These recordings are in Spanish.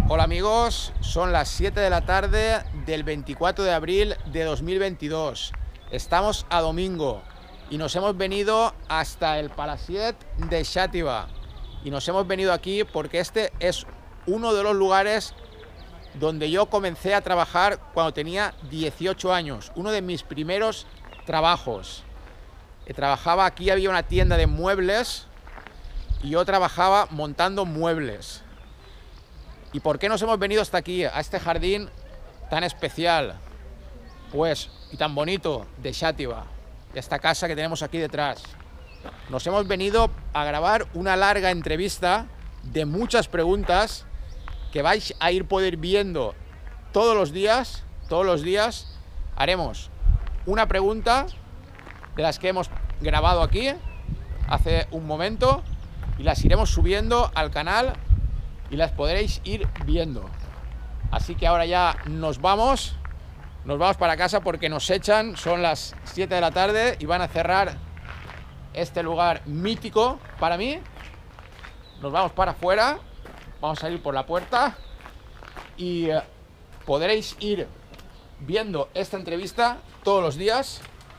Hola amigos, son las 7 de la tarde del 24 de abril de 2022. Estamos a domingo y nos hemos venido hasta el Palacete de Xàtiva. Y nos hemos venido aquí porque este es uno de los lugares donde yo comencé a trabajar cuando tenía 18 años. Uno de mis primeros trabajos. Trabajaba aquí, había una tienda de muebles y yo trabajaba montando muebles. ¿Y por qué nos hemos venido hasta aquí, a este jardín tan especial, pues, y tan bonito de Xàtiva, de esta casa que tenemos aquí detrás? Nos hemos venido a grabar una larga entrevista de muchas preguntas que vais a poder viendo todos los días. Todos los días haremos una pregunta de las que hemos grabado aquí hace un momento y las iremos subiendo al canal y las podréis ir viendo. Así que ahora ya nos vamos para casa porque nos echan, son las 7 de la tarde y van a cerrar este lugar mítico para mí. Nos vamos para afuera, vamos a salir por la puerta y podréis ir viendo esta entrevista todos los días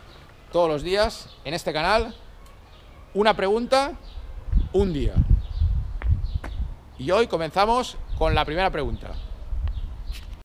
en este canal. Una pregunta, un día. Y hoy comenzamos con la primera pregunta.